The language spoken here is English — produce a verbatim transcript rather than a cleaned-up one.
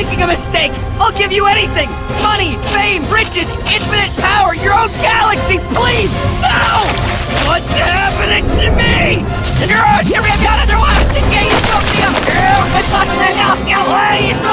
making a mistake! I'll give you anything! Money, fame, riches, infinite power, your own galaxy, please! No! What's happening to me? Please!